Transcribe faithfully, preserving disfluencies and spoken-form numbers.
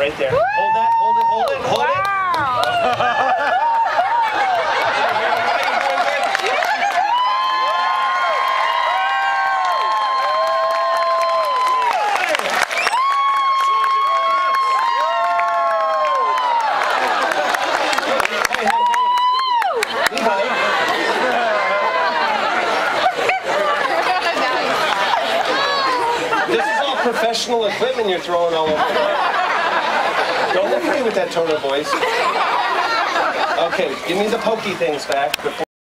right there. Hold that, hold it, hold it, hold wow. it. Professional equipment you're throwing all over. Don't look at me with that tone of voice. Okay, give me the pokey things back before.